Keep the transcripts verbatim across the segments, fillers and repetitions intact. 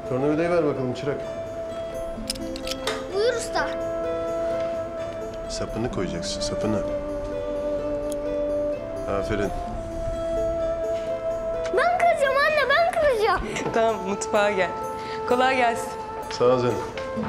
Tornavidayı ver bakalım çırak. Buyur usta. Sapını koyacaksın, sapını. Aferin. Ben kıracağım anne, ben kıracağım. Tamam, mutfağa gel. Kolay gelsin. Sağ ol canım.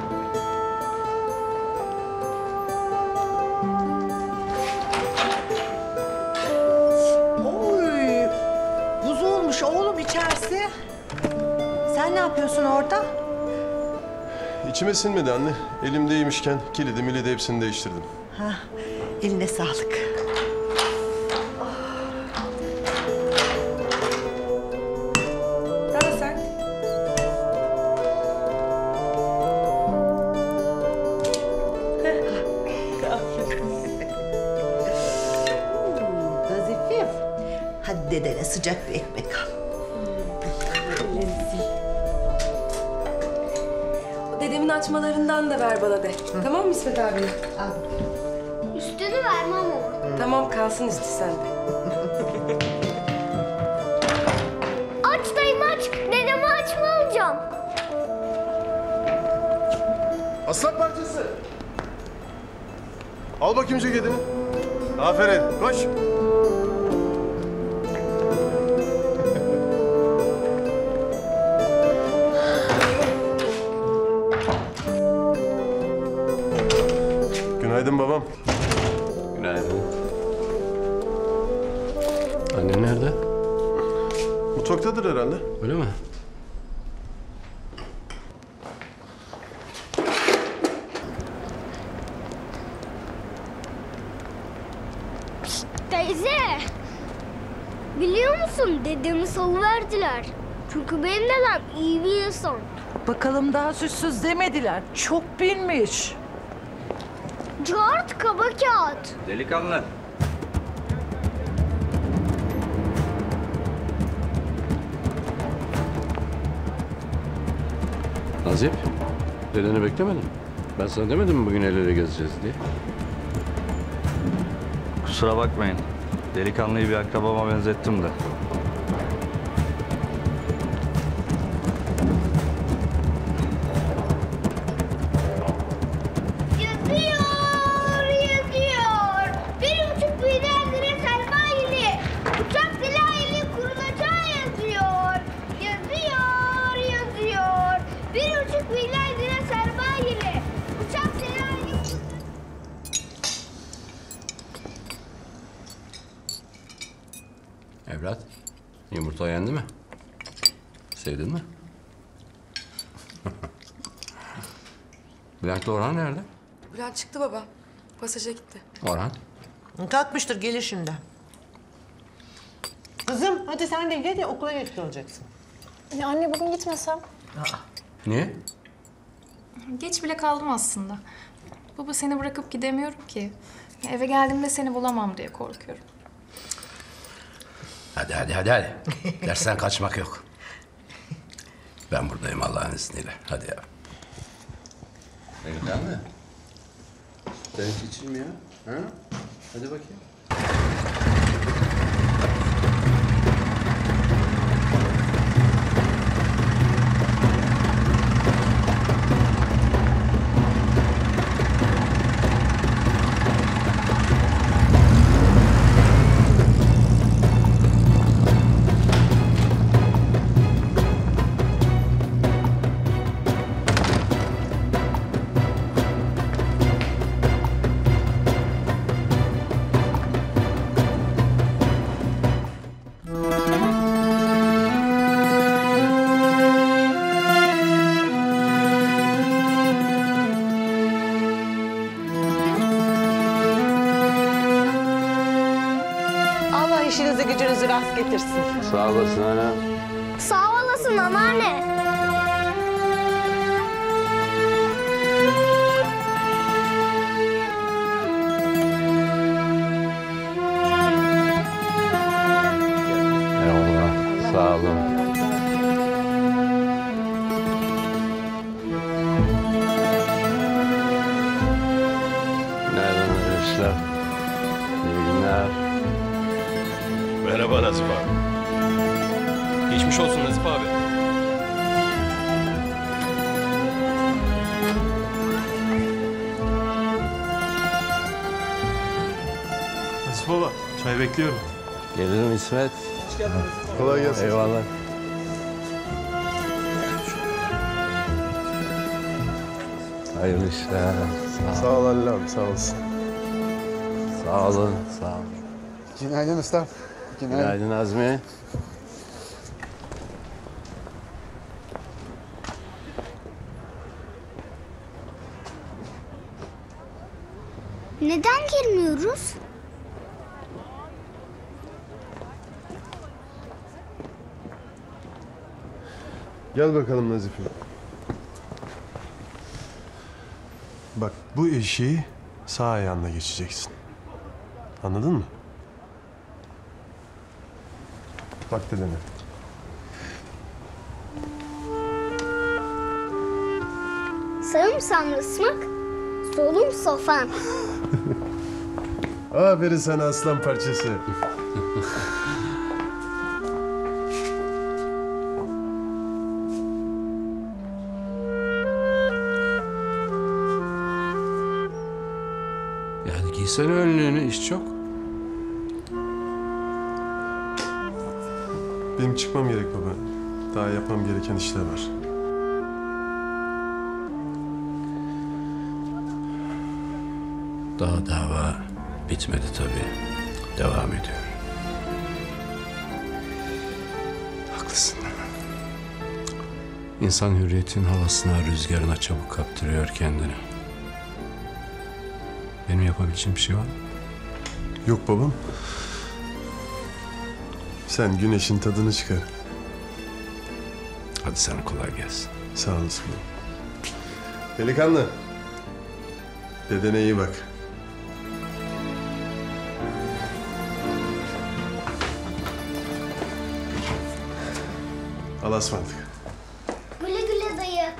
Oy, buz olmuş oğlum içerisi. Sen ne yapıyorsun orada? İçime sinmedi anne. Elimdeymişken kilidi milidi hepsini değiştirdim. Ha, eline sağlık. Daha sert. Nazifim, hadi dedene sıcak bir ekmek al. O dedemin açmalarından da ver bana de. Tamam mı İsmet abi? Al. Üstünü vermem ama. Tamam, kalsın üstü sende. Aç dayım aç. Dedeme aç mı alacağım? Aslan parçası. Al bakayım ceketini. Aferin, koş. Günaydın babam. Günaydın. Annen nerede? Mutfaktadır herhalde. Öyle mi? Teyze. Biliyor musun dedemi salıverdiler. Çünkü benim dedem iyi bir insan. Bakalım daha süssüz demediler. Çok bilmiş. Kağıt kaba kağıt. Delikanlı. Nazip, dedeni beklemedim. Ben sana demedim mi bugün el ele gezeceğiz diye? Kusura bakmayın. Delikanlıyı bir akrabama benzettim de. Yazıyor, yazıyor. Bir buçuk milyar lira sermayeli. Uçak dilayeli kurulacağı yazıyor. Yazıyor, yazıyor. Bir buçuk milyar lira sermayeli. Uçak dilayeli... Evlat, yumurta yendi mi? Sevdin mi? Bülent'le Orhan nerede? Bülent çıktı baba. Pasaja gitti. Orhan? Kalkmıştır gelir şimdi. Kızım hadi sen de gel de okula geç kalacaksın. Ya anne bugün gitmesem? Niye? Geç bile kaldım aslında. Baba seni bırakıp gidemiyorum ki. Ya eve geldiğimde seni bulamam diye korkuyorum. Hadi hadi hadi hadi. Dersten kaçmak yok. Ben buradayım Allah'ın izniyle. Hadi ya. Delikanlı. Sen hiç içilmiyor. Ha? Hadi bakayım. Allah işinizi gücünüzü rast getirsin. Sağ olasın ana. Sağ olasın anneanne. Eyvallah. Sağ olun. Günaydın arkadaşlar. İyi günler. Merhaba Nazif abi. Geçmiş olsun Nazif abi. Hadi bekliyorum. Gelirim İsmet. Kolay gelsin. Eyvallah. Hayırlı işler. Sağ, Sağ ol Halil abi, sağ olasın. sağ olun. Sağ olun. Günaydın ustam. Günaydın. Günaydın Azmi. Neden girmiyoruz? Gel bakalım Nazife. Bak bu eşiği sağ ayağınla geçeceksin. Anladın mı? Bak dedene. Sağım sarımsak, solum sofan. Aferin sana aslan parçası. Ya hadi giysene önlüğünü, iş çok. Benim çıkmam gerek baba. Daha yapmam gereken işler var. Daha dava bitmedi tabii. Devam ediyor. Haklısın. İnsan hürriyetin havasına, rüzgarına çabuk kaptırıyor kendini. Benim yapabileceğim bir şey var mı? Yok babam. Sen güneşin tadını çıkar. Hadi sana kolay gelsin. Sağ olasın babam. Delikanlı. Dedene iyi bak. Allah'a ısmarladık. Güle güle dayı.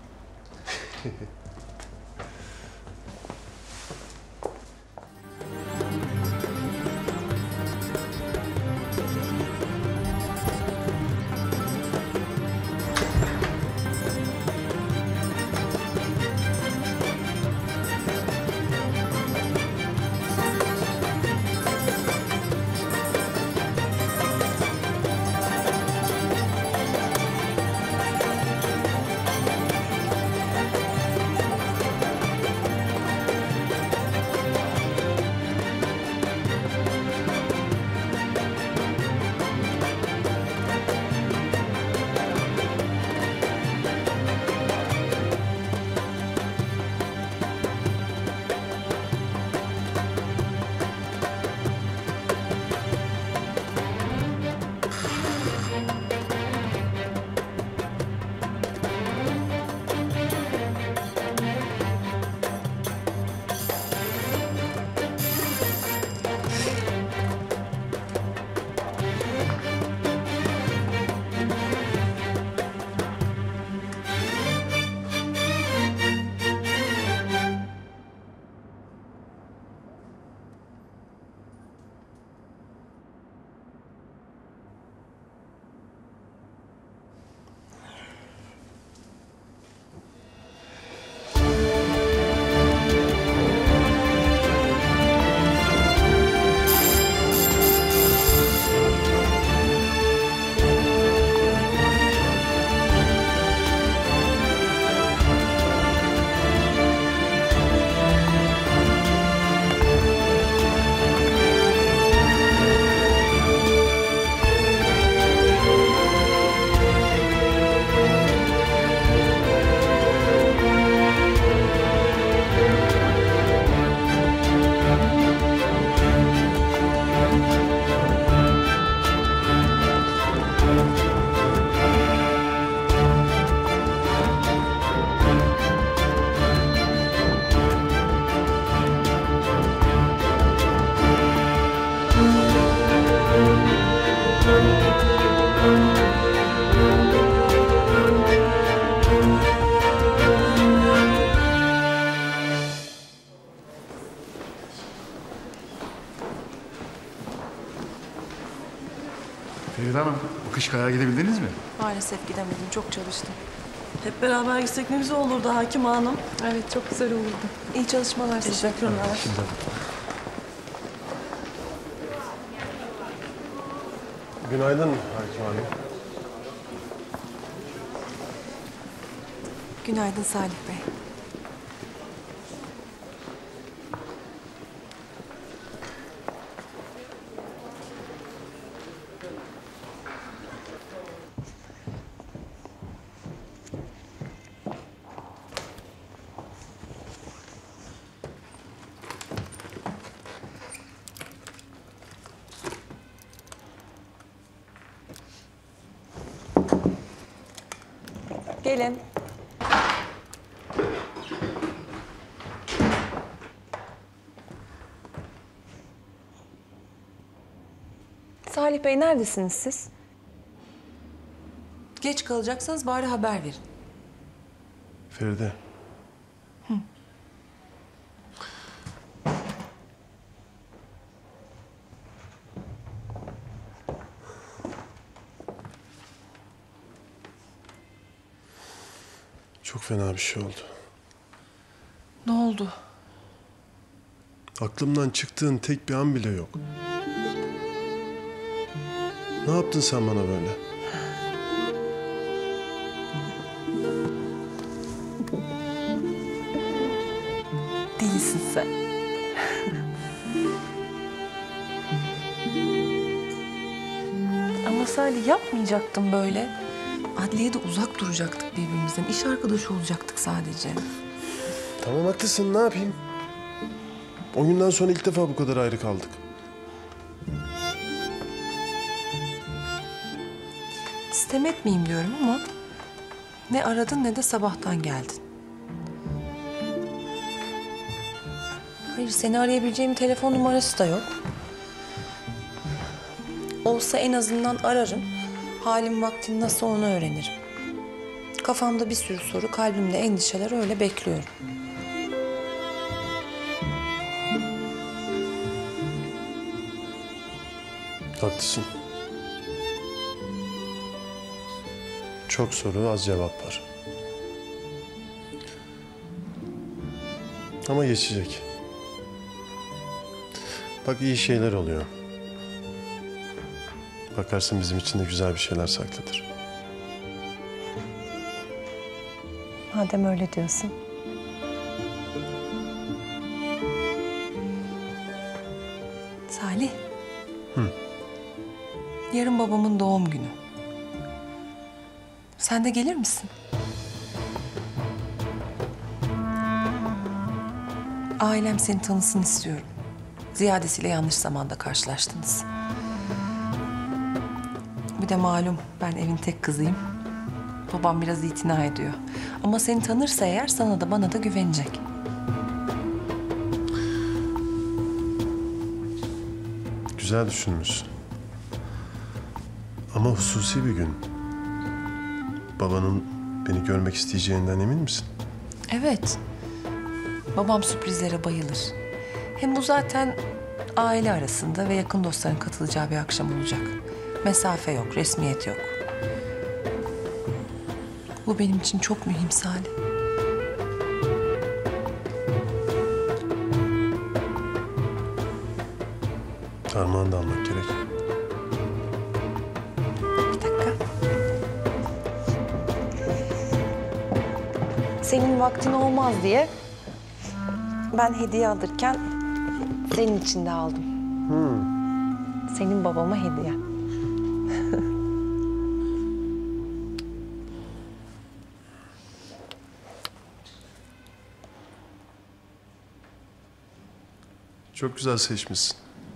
Feride Hanım, bu kış kayağa gidebildiniz mi? Maalesef gidemedim. Çok çalıştım. Hep beraber gitsek ne güzel olurdu Hakim Hanım. Evet, çok güzel olurdu. İyi çalışmalar size. Teşekkürler. Günaydın Hakim Hanım. Günaydın Salih Bey. Gelin. Salih Bey neredesiniz siz? Geç kalacaksanız bari haber verin. Feride. Çok fena bir şey oldu. Ne oldu? Aklımdan çıktığın tek bir an bile yok. Ne yaptın sen bana böyle? Değilsin sen. Ama Salih yapmayacaktım böyle. Adliyede uzak duracaktık birbirimizden. İş arkadaşı olacaktık sadece. Tamam haklısın, ne yapayım? O günden sonra ilk defa bu kadar ayrı kaldık. Sitem etmeyeyim diyorum ama ne aradın ne de sabahtan geldin. Hayır, seni arayabileceğim telefon numarası da yok. Olsa en azından ararım. Halim vaktin nasıl onu öğrenirim. Kafamda bir sürü soru, kalbimde endişeler, öyle bekliyorum. Haklısın. Çok soru, az cevap var. Ama geçecek. Bak iyi şeyler oluyor. Bakarsın bizim için de güzel bir şeyler saklıdır. Madem öyle diyorsun. Salih. Hı. Yarın babamın doğum günü. Sen de gelir misin? Ailem seni tanısın istiyorum. Ziyadesiyle yanlış zamanda karşılaştınız. Bir de malum ben evin tek kızıyım. Babam biraz itina ediyor. Ama seni tanırsa eğer sana da bana da güvenecek. Güzel düşünmüşsün. Ama hususi bir gün. Babanın beni görmek isteyeceğinden emin misin? Evet. Babam sürprizlere bayılır. Hem bu zaten aile arasında ve yakın dostların katılacağı bir akşam olacak. Mesafe yok, resmiyet yok. Bu benim için çok mühim Salih. Armağan da almak gerek. Bir dakika. Senin vaktin olmaz diye ben hediye alırken senin için de aldım. Hmm. Senin babama hediye. Çok güzel seçmişsin.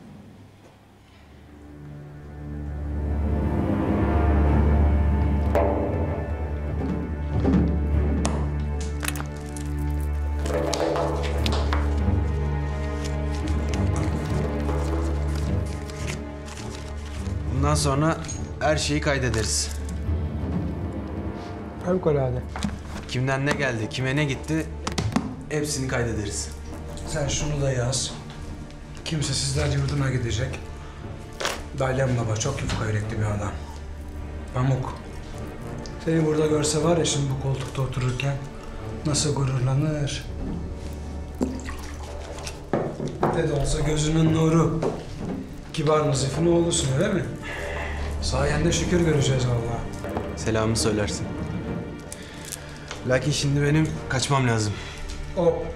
Bundan sonra her şeyi kaydederiz. Fevkalade. Kimden ne geldi, kime ne gitti hepsini kaydederiz. Sen şunu da yaz. Kimsesizler yurduna gidecek. Dalyan Baba çok yufka yürekli bir adam. Pamuk. Seni burada görse var ya şimdi bu koltukta otururken nasıl gururlanır. Ne de olsa gözünün nuru. Kibar Nazif'in oğlusun öyle mi? Sayende şükür göreceğiz vallahi. Selamı söylersin. Lakin şimdi benim kaçmam lazım. Hop.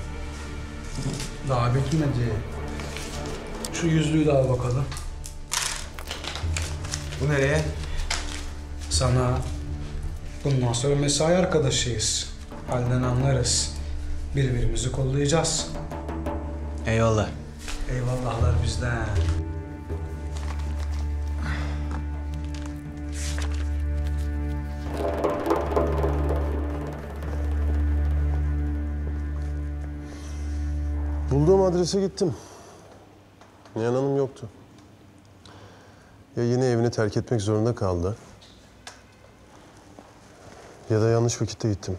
Daha bitmedi. Şu yüzlüğü de al bakalım. Bu nereye? Sana. Bundan sonra mesai arkadaşıyız. Halden anlarız. Birbirimizi kollayacağız. Eyvallah. Eyvallahlar bizden. Bulduğum adrese gittim. Nihan Hanım yoktu. Ya yine evini terk etmek zorunda kaldı. Ya da yanlış vakitte gittim.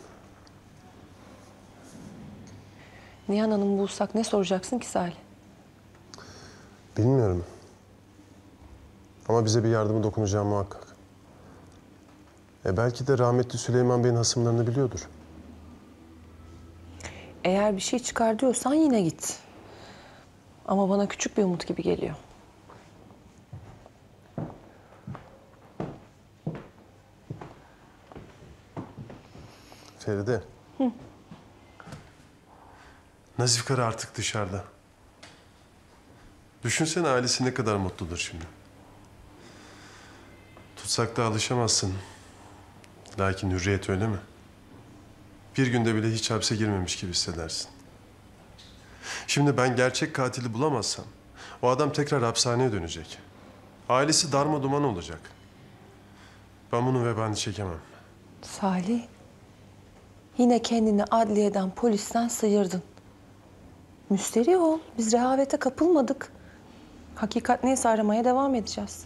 Nihan Hanım'ı bulsak ne soracaksın ki Salih? Bilmiyorum. Ama bize bir yardımı dokunacağı muhakkak. E belki de rahmetli Süleyman Bey'in hasımlarını biliyordur. Eğer bir şey çıkar diyorsan yine git. Ama bana küçük bir umut gibi geliyor. Feride. Hı. Nazif Kara artık dışarıda. Düşünsene ailesi ne kadar mutludur şimdi. Tutsakta alışamazsın. Lakin hürriyet öyle mi? Bir günde bile hiç hapse girmemiş gibi hissedersin. Şimdi ben gerçek katili bulamazsam o adam tekrar hapishaneye dönecek. Ailesi darma duman olacak. Ben bunun vebalini çekemem. Salih, yine kendini adliyeden, polisten sıyırdın. Müsterih ol. Biz rehavete kapılmadık. Hakikat neyse aramaya devam edeceğiz.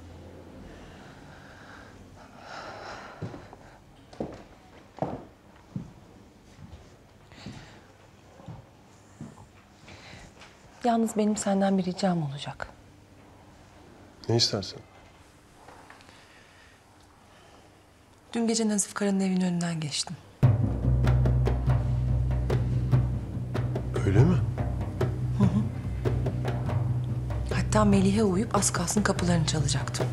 Yalnız benim senden bir ricam olacak. Ne istersen. Dün gece Nazif Kara'nın evinin önünden geçtim. Öyle mi? Hı hı. Hatta Melih'e uyup az kalsın kapılarını çalacaktım.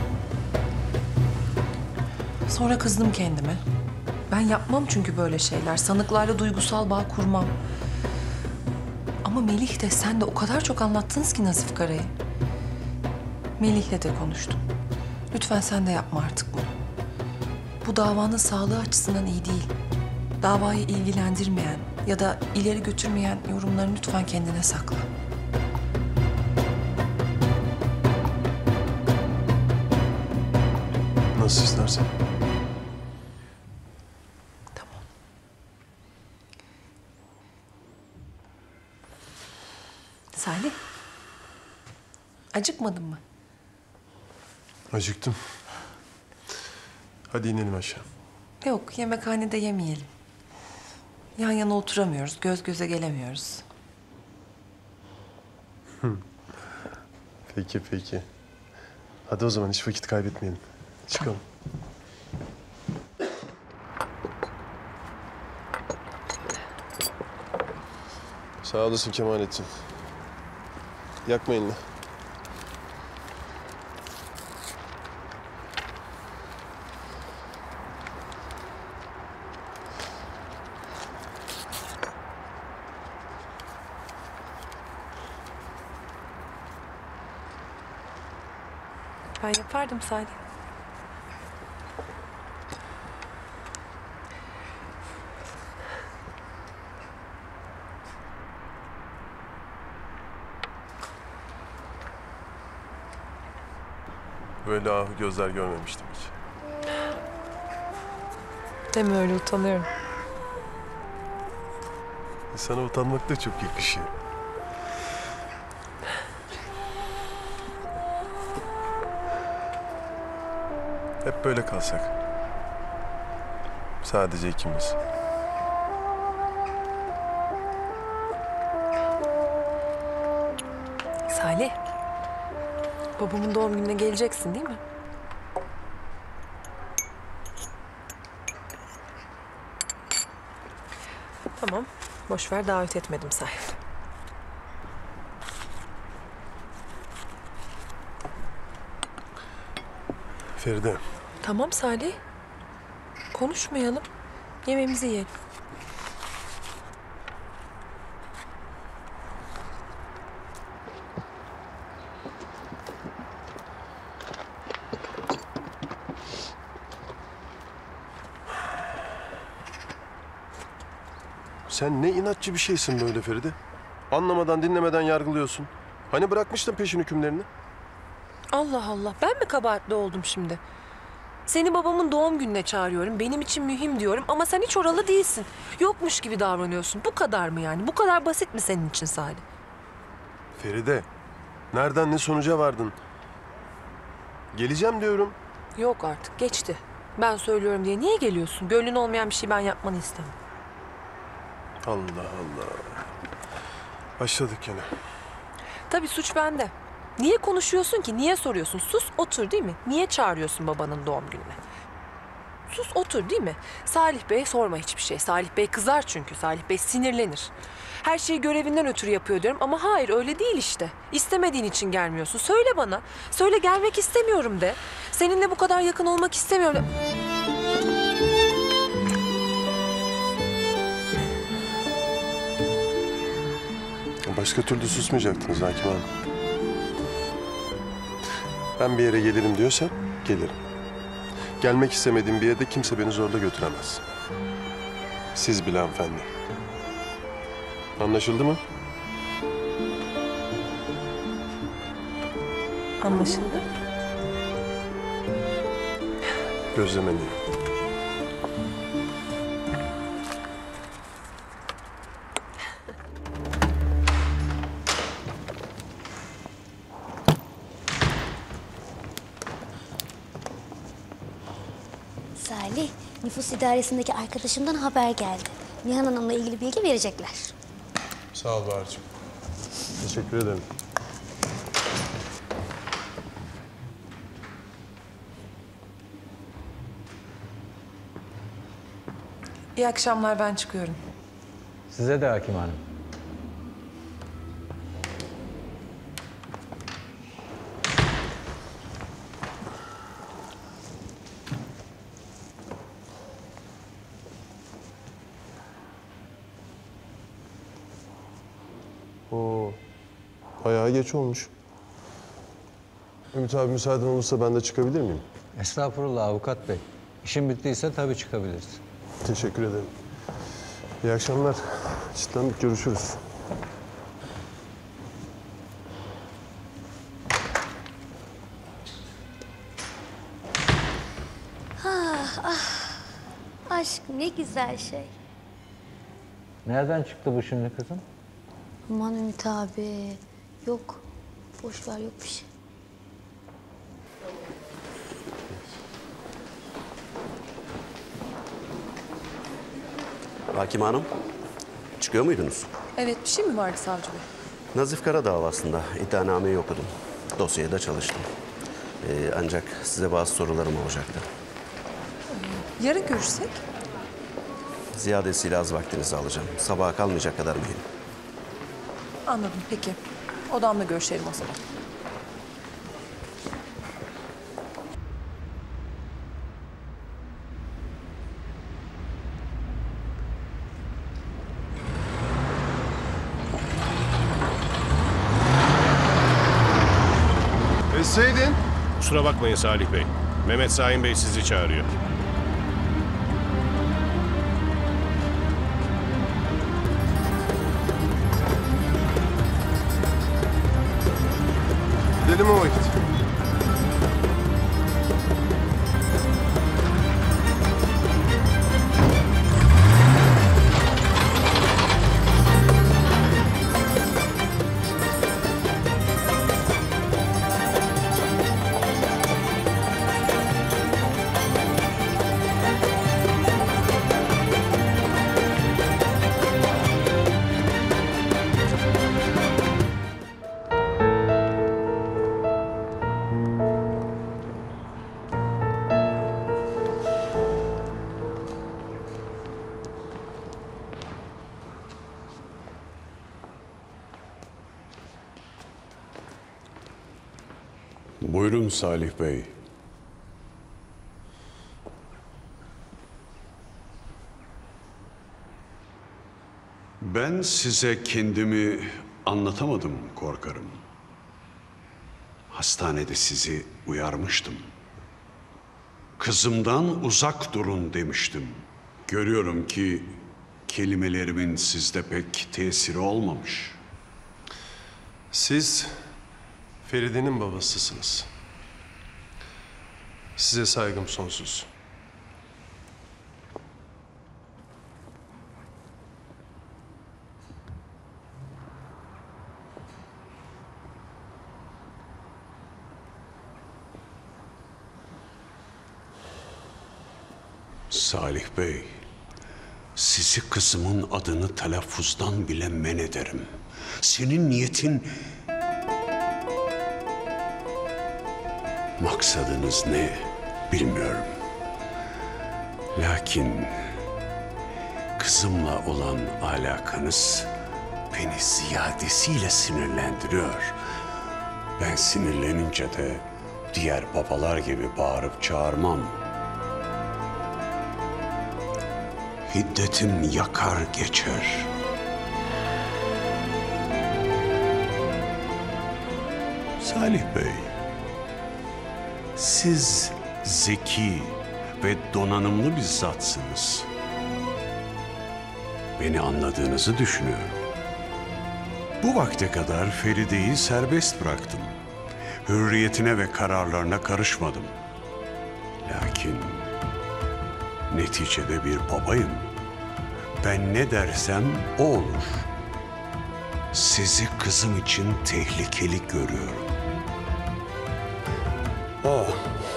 Sonra kızdım kendime. Ben yapmam çünkü böyle şeyler. Sanıklarla duygusal bağ kurmam. Ama Melih de sen de o kadar çok anlattınız ki Nazif Kara'yı. Melih'le de konuştum. Lütfen sen de yapma artık bunu. Bu davanın sağlığı açısından iyi değil. Davayı ilgilendirmeyen ya da ileri götürmeyen yorumlarını lütfen kendine sakla. Nasıl istersen. Tamam. Salih. Acıkmadın mı? Acıktım. Hadi inelim aşağı. Yok, yemekhanede yemeyelim. Yan yana oturamıyoruz, göz göze gelemiyoruz. Peki, peki. Hadi o zaman hiç vakit kaybetmeyelim. Çıkalım. Sağ olasın Kemalettin. Yakma elini. Ben yapardım Salih. Böyle ahu gözler görmemiştim hiç. Deme öyle, utanıyorum. Sana utanmak da çok yakışıyor. Hep böyle kalsak. Sadece ikimiz. Salih. Babamın doğum gününe geleceksin değil mi? Tamam. Boş ver, davet etmedim say. Feride, Tamam Salih. Konuşmayalım. Yemeğimizi yiyelim. sen ne inatçı bir şeysin böyle Feride. Anlamadan dinlemeden yargılıyorsun. Hani bırakmıştın peşin hükümlerini? Allah Allah. Ben mi kabahatli oldum şimdi? Seni babamın doğum gününe çağırıyorum. Benim için mühim diyorum ama sen hiç oralı değilsin. Yokmuş gibi davranıyorsun. Bu kadar mı yani? Bu kadar basit mi senin için Salih? Feride, nereden ne sonuca vardın? Geleceğim diyorum. Yok artık. Geçti. Ben söylüyorum diye niye geliyorsun? Gönlün olmayan bir şey ben yapmanı istemem. Allah Allah. Başladık yine. Tabii suç bende. Niye konuşuyorsun ki? Niye soruyorsun? Sus otur değil mi? Niye çağırıyorsun babanın doğum gününe? Sus otur değil mi? Salih Bey sorma hiçbir şey. Salih Bey kızar çünkü. Salih Bey sinirlenir. Her şeyi görevinden ötürü yapıyor diyorum ama hayır öyle değil işte. İstemediğin için gelmiyorsun. Söyle bana. Söyle gelmek istemiyorum de. Seninle bu kadar yakın olmak istemiyorum de. Başka türlü susmayacaktınız Hakim Hanım. Ben bir yere gelirim diyorsam gelirim. Gelmek istemediğim bir yerde kimse beni zorla götüremez. Siz bile hanımefendi. Anlaşıldı mı? Anlaşıldı. Gözlemeliyim. Salih, nüfus idaresindeki arkadaşımdan haber geldi. Nihan Hanım'la ilgili bilgi verecekler. Sağ ol Bahar'cığım. Teşekkür ederim. İyi akşamlar ben çıkıyorum. Size de Hakim Hanım. Oo, bayağı geç olmuş. Ümit abi müsaaden olursa ben de çıkabilir miyim? Estağfurullah avukat bey. İşin bittiyse tabii çıkabiliriz. Teşekkür ederim. İyi akşamlar. Çitlendik, görüşürüz. Ah, ah. Aşk ne güzel şey. Nereden çıktı bu şimdi kızım? Aman Ümit abi. Yok. Boş ver, yok bir şey. Hakim Hanım, çıkıyor muydunuz? Evet bir şey mi vardı savcı bey? Nazif Kara davasında iddianameyi okudum. Dosyaya da çalıştım. Ee, ancak size bazı sorularım olacaktı. Yarın görüşsek? Ziyadesiyle az vaktinizi alacağım. Sabaha kalmayacak kadar mühim. Anladım peki. Odamda görüşelim o zaman. Etseydin. Kusura bakmayın Salih Bey. Mehmet Sahin Bey sizi çağırıyor. Gidelim o vakit. Buyurun Salih Bey. Ben size kendimi anlatamadım korkarım. Hastanede sizi uyarmıştım. Kızımdan uzak durun demiştim. Görüyorum ki kelimelerimin sizde pek tesiri olmamış. Siz Feride'nin babasısınız. Size saygım sonsuz. Salih Bey, sizi kızımın adını telaffuzdan bile men ederim. Senin niyetin... Maksadınız ne bilmiyorum. Lakin kızımla olan alakanız beni ziyadesiyle sinirlendiriyor. Ben sinirlenince de diğer babalar gibi bağırıp çağırmam. Hiddetim yakar geçer. Salih Bey, siz zeki ve donanımlı bir zatsınız. Beni anladığınızı düşünüyorum. Bu vakte kadar Feride'yi serbest bıraktım. Hürriyetine ve kararlarına karışmadım. Lakin neticede bir babayım. Ben ne dersem o olur. Sizi kızım için tehlikeli görüyorum. Oh.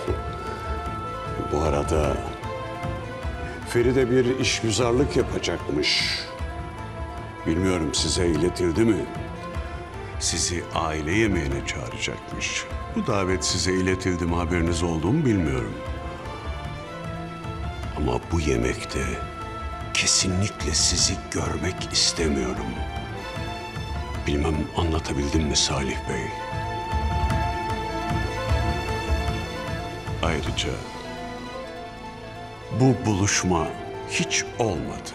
Bu arada Feride bir işgüzarlık yapacakmış. Bilmiyorum size iletildi mi? Sizi aile yemeğine çağıracakmış. Bu davet size iletildi mi, haberiniz oldu mu bilmiyorum. Ama bu yemekte kesinlikle sizi görmek istemiyorum. Bilmem anlatabildim mi Salih Bey? Ayrıca bu buluşma hiç olmadı.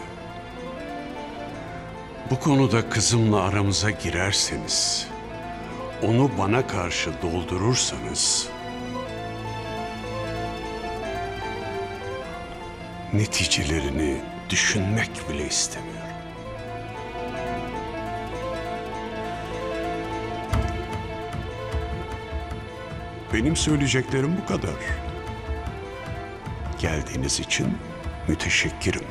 Bu konuda kızımla aramıza girerseniz, onu bana karşı doldurursanız, neticelerini düşünmek bile istemiyorum. Benim söyleyeceklerim bu kadar. Geldiğiniz için müteşekkirim.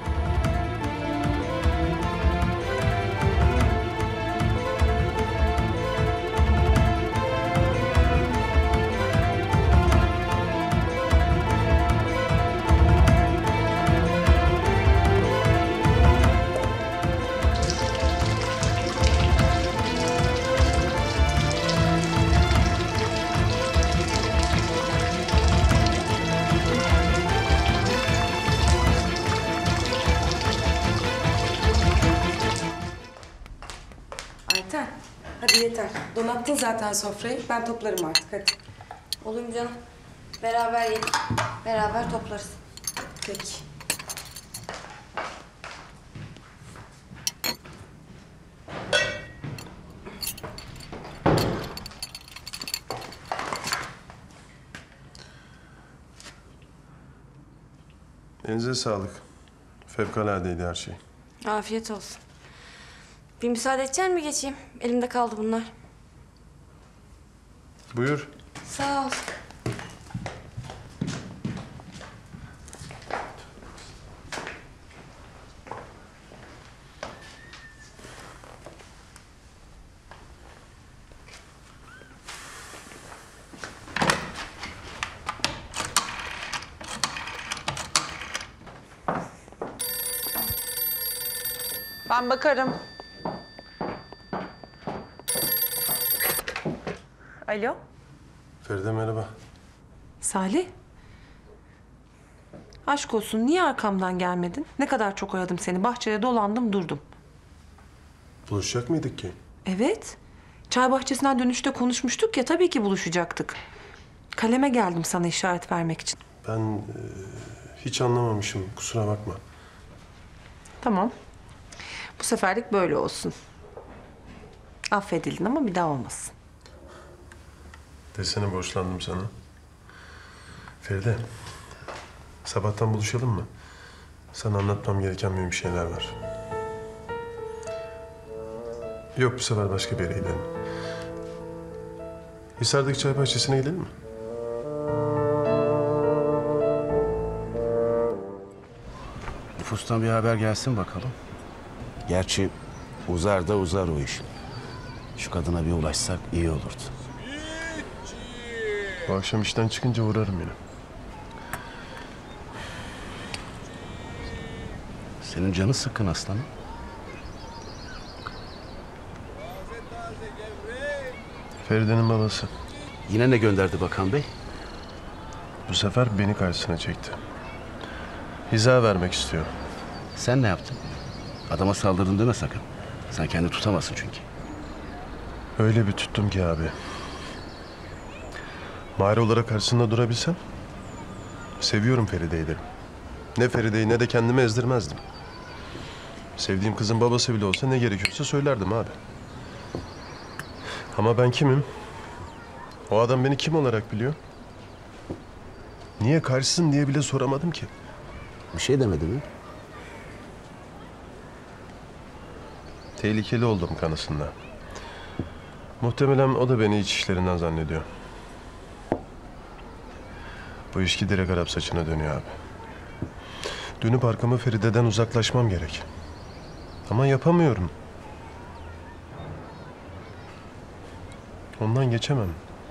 Ayten, hadi yeter. Donattın zaten sofrayı. Ben toplarım artık, hadi. Olur mu canım? Beraber yedik, beraber toplarız. Peki. Elinize sağlık. Fevkaladeydi her şey. Afiyet olsun. Bir müsaade edecek mi geçeyim? Elimde kaldı bunlar. Buyur. Sağ ol. Ben bakarım. Alo? Feride merhaba. Salih. Aşk olsun, niye arkamdan gelmedin? Ne kadar çok aradım seni. Bahçede dolandım durdum. Buluşacak mıydık ki? Evet. Çay bahçesinden dönüşte konuşmuştuk ya, tabii ki buluşacaktık. Kaleme geldim sana işaret vermek için. Ben e, hiç anlamamışım. Kusura bakma. Tamam. Bu seferlik böyle olsun. Affedildin ama bir daha olmasın. Desene borçlandım sana. Feride, sabahtan buluşalım mı? Sana anlatmam gereken mühim şeyler var. Yok, bu sefer başka bir yere gidelim. Hisar'daki çay bahçesine gidelim mi? Nüfustan bir haber gelsin bakalım. Gerçi uzar da uzar o iş. Şu kadına bir ulaşsak iyi olurdu. Bu akşam işten çıkınca uğrarım yine. Senin canı sıkkın aslanım. Feride'nin babası. Yine ne gönderdi bakan bey? Bu sefer beni karşısına çekti. Hiza vermek istiyor. Sen ne yaptın? Adama saldırdın deme sakın. Sen kendini tutamazsın çünkü. Öyle bir tuttum ki abi. Mahir olarak karşısında durabilsem... seviyorum Feride'yi derim. Ne Feride'yi ne de kendimi ezdirmezdim. Sevdiğim kızın babası bile olsa ne gerekiyorsa söylerdim abi. Ama ben kimim? O adam beni kim olarak biliyor? Niye karşısın diye bile soramadım ki. Bir şey demedi mi? Tehlikeli oldum kanısında. Muhtemelen o da beni iç işlerinden zannediyor. Bu iş giderek Arap saçına dönüyor abi. Dönüp arkamı Feride'den uzaklaşmam gerek. Ama yapamıyorum. Ondan geçemem.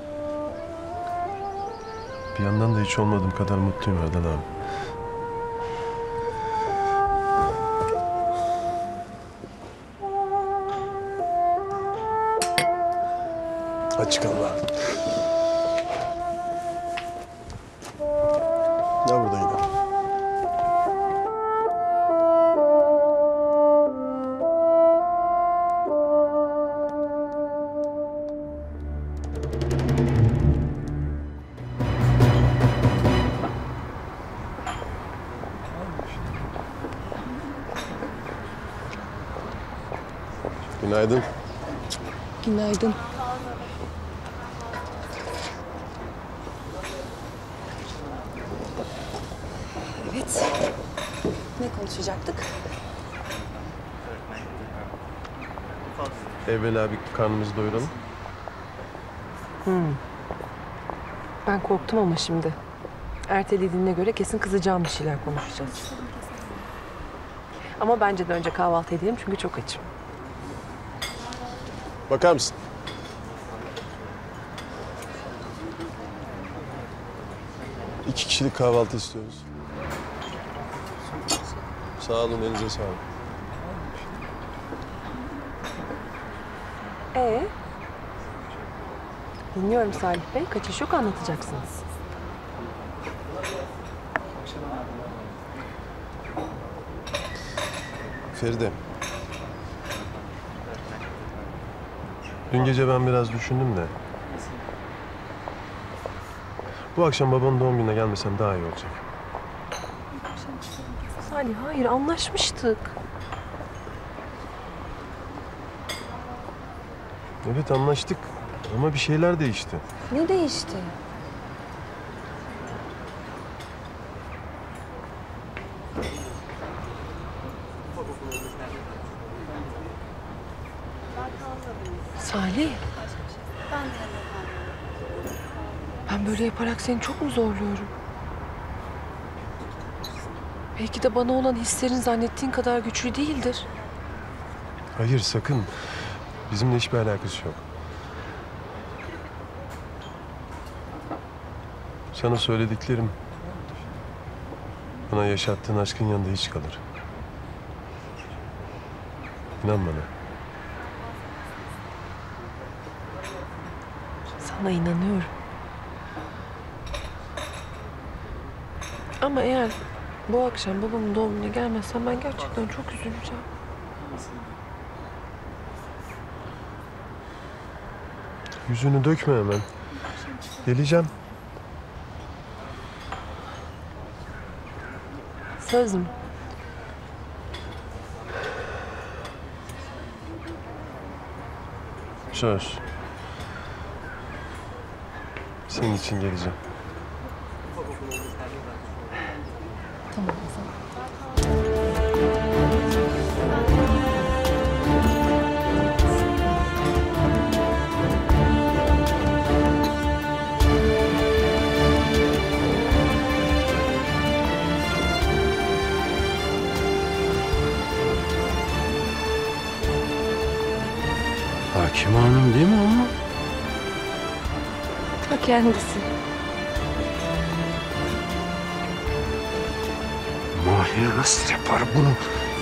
Bir yandan da hiç olmadığım kadar mutluyum Erdal abi. Açık Allah. Ya burada yine. Günaydın. Günaydın. Evet. Ne konuşacaktık? Evvela bir karnımızı doyuralım. Hmm. Ben korktum ama şimdi. Ertelediğine göre kesin kızacağım bir şeyler konuşacağız. Ama bence de önce kahvaltı edelim çünkü çok açım. Bakar mısın? İki kişilik kahvaltı istiyoruz. Sağ olun, elinize sağlık. Ee? Dinliyorum Salih Bey. Kaçış yok, anlatacaksınız. Feride. Dün gece ben biraz düşündüm de. Bu akşam babanın doğum gününe gelmesem daha iyi olacak. Salih, hayır, anlaşmıştık. Evet, anlaştık ama bir şeyler değişti. Ne değişti? Salih. Ben böyle yaparak seni çok mu zorluyorum? Belki de bana olan hislerin zannettiğin kadar güçlü değildir. Hayır, sakın. Bizimle hiçbir alakası yok. Sana söylediklerim bana yaşattığın aşkın yanında hiç kalır. İnan bana. Sana inanıyorum. Ama eğer bu akşam babamın doğum gününe gelmezsem ben gerçekten çok üzüleceğim. Yüzünü dökme hemen. Geleceğim. Söz mü? Söz. Senin için geleceğim. Tamam o zaman. Hakim Hanım değil mi o? Ta kendisi. Mahir nasıl yapar bunu?